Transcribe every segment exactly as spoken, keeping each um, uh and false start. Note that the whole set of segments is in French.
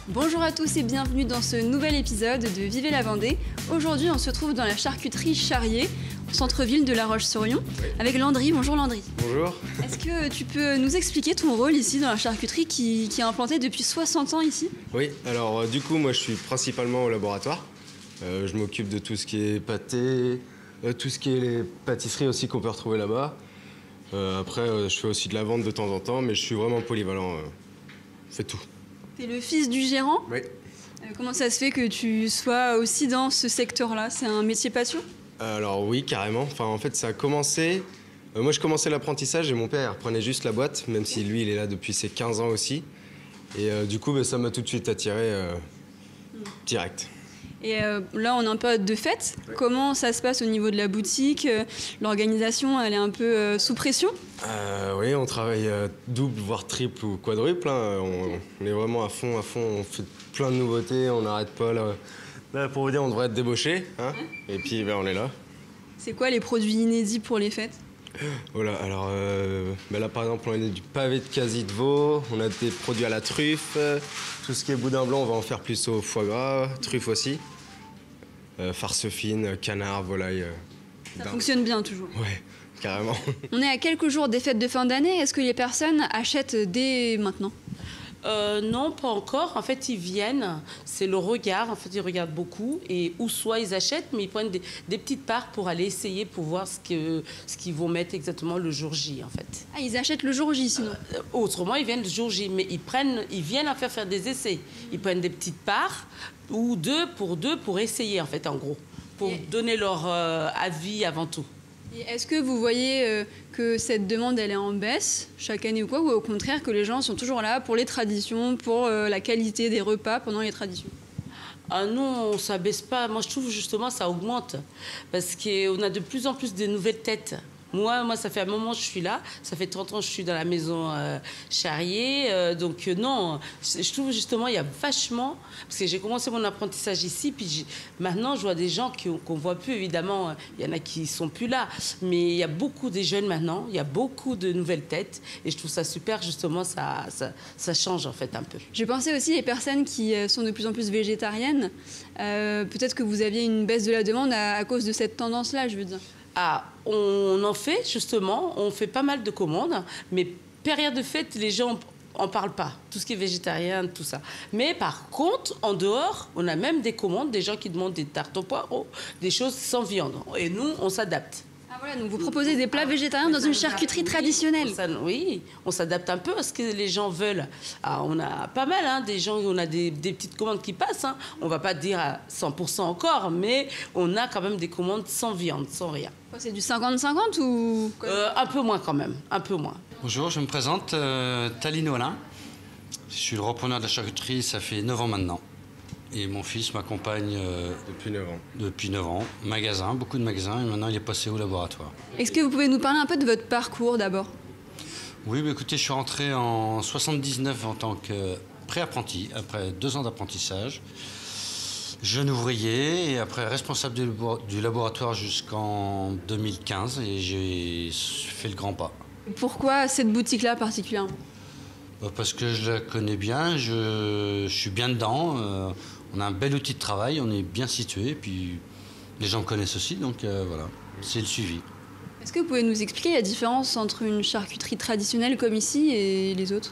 Bonjour à tous et bienvenue dans ce nouvel épisode de Vivez la Vendée. Aujourd'hui, on se trouve dans la charcuterie Charrier, au centre-ville de La Roche-sur-Yon, avec Landry. Bonjour Landry. Bonjour. Est-ce que tu peux nous expliquer ton rôle ici dans la charcuterie qui, qui est implantée depuis soixante ans ici? Oui, alors euh, du coup, moi je suis principalement au laboratoire. Euh, je m'occupe de tout ce qui est pâté, euh, tout ce qui est les pâtisseries aussi qu'on peut retrouver là-bas. Euh, après, euh, je fais aussi de la vente de temps en temps, mais je suis vraiment polyvalent. Euh, je fais tout. Tu es le fils du gérant? Oui. Euh, comment ça se fait que tu sois aussi dans ce secteur-là? C'est un métier passion? Alors oui, carrément. Enfin, en fait, ça a commencé... Euh, moi, je commençais l'apprentissage et mon père reprenait juste la boîte, même si lui, il est là depuis ses quinze ans aussi. Et euh, du coup, bah, ça m'a tout de suite attiré euh, direct. Et euh, là, on est en période de fête. Oui. Comment ça se passe au niveau de la boutique? L'organisation, elle est un peu euh, sous pression? Euh, oui, on travaille euh, double, voire triple ou quadruple. Hein. On, on est vraiment à fond, à fond. On fait plein de nouveautés, on n'arrête pas. Là. Là, pour vous dire, on devrait être débauché. Hein. Et puis, ben, on est là. C'est quoi les produits inédits pour les fêtes? Voilà, alors euh, ben là, par exemple, on a du pavé de quasi de veau, on a des produits à la truffe. Euh, tout ce qui est boudin blanc, on va en faire plus au foie gras, truffe aussi. Euh, farce fine, canard, volaille. Euh, Ça dinde. fonctionne bien toujours. Ouais, carrément. On est à quelques jours des fêtes de fin d'année. Est-ce que les personnes achètent dès maintenant? Euh, non, pas encore. En fait, ils viennent. C'est le regard. En fait, ils regardent beaucoup. Et ou soit ils achètent, mais ils prennent des, des petites parts pour aller essayer, pour voir ce que ce qu'ils vont mettre exactement le jour J, en fait. Ah, ils achètent le jour J sinon? Euh, autrement, ils viennent le jour J, mais ils prennent, ils viennent à faire faire des essais. Ils prennent des petites parts ou deux pour deux pour essayer, en fait, en gros, pour Et... donner leur euh, avis avant tout. Et est-ce que vous voyez euh, que cette demande elle est en baisse chaque année ou quoi, ou au contraire que les gens sont toujours là pour les traditions, pour euh, la qualité des repas pendant les traditions? Ah non, ça baisse pas. Moi, je trouve justement ça augmente parce qu'on a de plus en plus de nouvelles têtes. Moi, moi, ça fait un moment que je suis là. Ça fait trente ans que je suis dans la maison euh, Charrier. Euh, donc, euh, non, je trouve justement, il y a vachement... Parce que j'ai commencé mon apprentissage ici, puis maintenant, je vois des gens qu'on ne voit plus, évidemment. Il y en a qui ne sont plus là. Mais il y a beaucoup de jeunes maintenant. Il y a beaucoup de nouvelles têtes. Et je trouve ça super, justement, ça, ça, ça change, en fait, un peu. J'ai pensé aussi les personnes qui sont de plus en plus végétariennes. Euh, peut-être que vous aviez une baisse de la demande à, à cause de cette tendance-là, je veux dire. Ah, on en fait justement, on fait pas mal de commandes, mais période de fête, les gens en parlent pas. Tout ce qui est végétarien, tout ça. Mais par contre, en dehors, on a même des commandes, des gens qui demandent des tartes aux poireaux, des choses sans viande. Et nous, on s'adapte. Ah voilà, donc vous proposez des plats végétariens dans une charcuterie traditionnelle. Oui, on s'adapte un peu à ce que les gens veulent. Alors, on a pas mal, hein, des gens, on a des, des petites commandes qui passent. Hein. On ne va pas dire à cent pour cent encore, mais on a quand même des commandes sans viande, sans rien. C'est du cinquante cinquante ou euh, Un peu moins quand même, un peu moins. Bonjour, je me présente, euh, Talino Alain. Je suis le repreneur de la charcuterie, ça fait neuf ans maintenant. Et mon fils m'accompagne euh, Depuis neuf ans. Depuis neuf ans. Magasin, beaucoup de magasins, et maintenant il est passé au laboratoire. Est-ce que vous pouvez nous parler un peu de votre parcours d'abord? Oui, bah, écoutez, je suis rentré en soixante-dix-neuf en tant que pré-apprenti, après deux ans d'apprentissage. Jeune ouvrier et après responsable du, du laboratoire jusqu'en deux mille quinze et j'ai fait le grand pas. Pourquoi cette boutique-là particulièrement? Bah, parce que je la connais bien, je, je suis bien dedans. Euh, on a un bel outil de travail, on est bien situé, puis les gens me connaissent aussi, donc euh, voilà, c'est le suivi. Est-ce que vous pouvez nous expliquer la différence entre une charcuterie traditionnelle comme ici et les autres?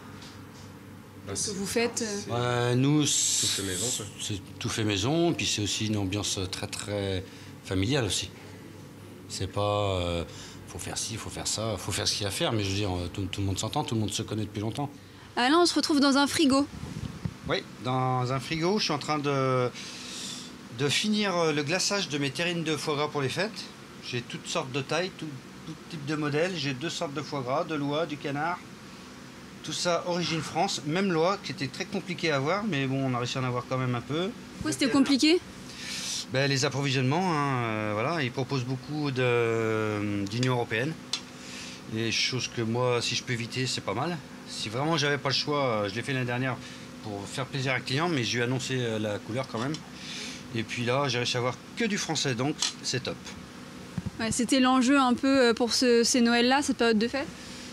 Bah, que vous faites euh, Nous, tout fait maison, c'est tout fait maison, puis c'est aussi une ambiance très très familiale aussi. C'est pas... Euh, faut faire ci, faut faire ça, faut faire ce qu'il y a à faire, mais je veux dire, tout, tout le monde s'entend, tout le monde se connaît depuis longtemps. Ah là, on se retrouve dans un frigo. Oui, dans un frigo, je suis en train de, de finir le glaçage de mes terrines de foie gras pour les fêtes. J'ai toutes sortes de tailles, tout, tout type de modèles. J'ai deux sortes de foie gras, de l'oie, du canard. Tout ça, origine France, même l'oie, qui était très compliqué à avoir, mais bon, on a réussi à en avoir quand même un peu. Pourquoi c'était compliqué? Ben, les approvisionnements, hein, euh, voilà, ils proposent beaucoup d'Union européenne. Et chose que moi, si je peux éviter, c'est pas mal. Si vraiment j'avais pas le choix, je l'ai fait l'année dernière pour faire plaisir à un client, mais je lui ai annoncé la couleur quand même. Et puis là, j'ai réussi à avoir que du français, donc c'est top. Ouais, c'était l'enjeu un peu pour ce, ces Noëls-là, cette période de fête?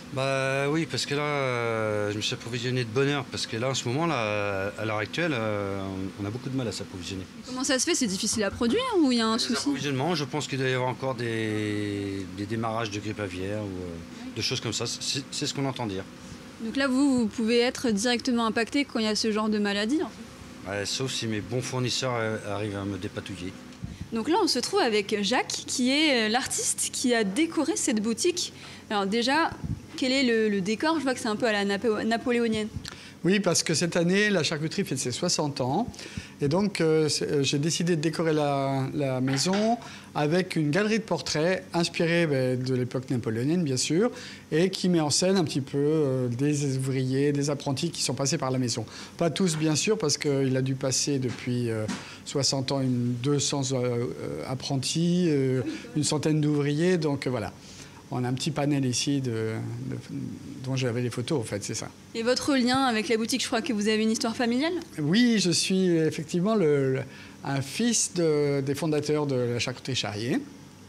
Bah oui, parce que là, euh, je me suis approvisionné de bonne heure, parce que là, en ce moment, là, à l'heure actuelle, euh, on a beaucoup de mal à s'approvisionner. Comment ça se fait? C'est difficile à produire ou il y a un souci? L'approvisionnement, je pense qu'il doit y avoir encore des, des démarrages de grippe aviaire ou euh, de choses comme ça. C'est c'est ce qu'on entend dire. Donc là, vous, vous pouvez être directement impacté quand il y a ce genre de maladie, en fait. Ouais, sauf si mes bons fournisseurs euh, arrivent à me dépatouiller. Donc là, on se trouve avec Jacques, qui est l'artiste qui a décoré cette boutique. Alors déjà, quel est le, le décor? Je vois que c'est un peu à la napo napoléonienne. Oui, parce que cette année, la charcuterie fête ses soixante ans. Et donc, euh, j'ai décidé de décorer la, la maison avec une galerie de portraits inspirée ben, de l'époque napoléonienne, bien sûr, et qui met en scène un petit peu euh, des ouvriers, des apprentis qui sont passés par la maison. Pas tous, bien sûr, parce qu'il a dû passer depuis euh, soixante ans une deux cents euh, apprentis, euh, une centaine d'ouvriers. Donc, euh, voilà. On a un petit panel ici de, de, dont j'avais les photos, en fait, c'est ça. Et votre lien avec la boutique, je crois que vous avez une histoire familiale? Oui, je suis effectivement le, le, un fils de, des fondateurs de la charcuterie Charrier.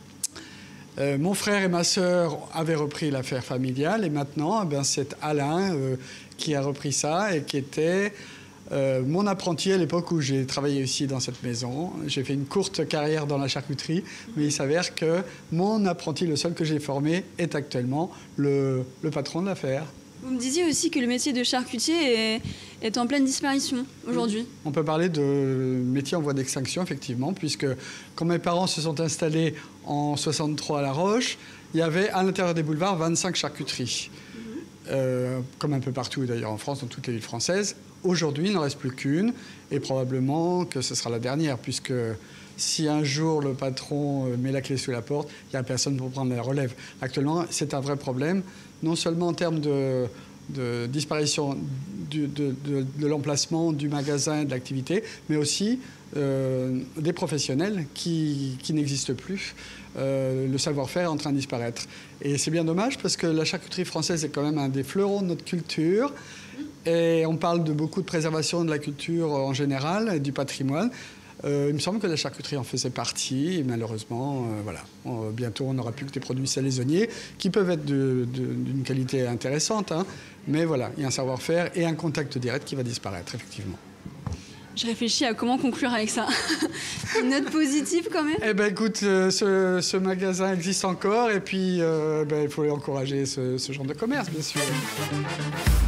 Euh, mon frère et ma sœur avaient repris l'affaire familiale et maintenant, eh bien, c'est Alain euh, qui a repris ça et qui était euh, mon apprenti à l'époque où j'ai travaillé ici dans cette maison. J'ai fait une courte carrière dans la charcuterie, mais il s'avère que mon apprenti, le seul que j'ai formé, est actuellement le, le patron de l'affaire. Vous me disiez aussi que le métier de charcutier est, est en pleine disparition aujourd'hui. On peut parler de métier en voie d'extinction, effectivement, puisque quand mes parents se sont installés en soixante-trois à La Roche, il y avait à l'intérieur des boulevards vingt-cinq charcuteries. Mmh. Euh, comme un peu partout d'ailleurs en France, dans toutes les villes françaises. Aujourd'hui, il n'en reste plus qu'une, et probablement que ce sera la dernière, puisque si un jour le patron met la clé sous la porte, il n'y a personne pour prendre la relève. Actuellement, c'est un vrai problème, non seulement en termes de, de disparition du, de, de, de l'emplacement du magasin et de l'activité, mais aussi euh, des professionnels qui, qui n'existent plus. Euh, le savoir-faire est en train de disparaître. Et c'est bien dommage parce que la charcuterie française est quand même un des fleurons de notre culture. Et on parle de beaucoup de préservation de la culture en général et du patrimoine. Euh, il me semble que la charcuterie en faisait partie. Et malheureusement, euh, voilà. On, bientôt, on n'aura plus que des produits salaisonniers qui peuvent être d'une qualité intéressante. Hein. Mais voilà, il y a un savoir-faire et un contact direct qui va disparaître, effectivement. Je réfléchis à comment conclure avec ça. Une note positive quand même. Eh bien, écoute, euh, ce, ce magasin existe encore et puis euh, ben, il faut encourager ce, ce genre de commerce, bien sûr.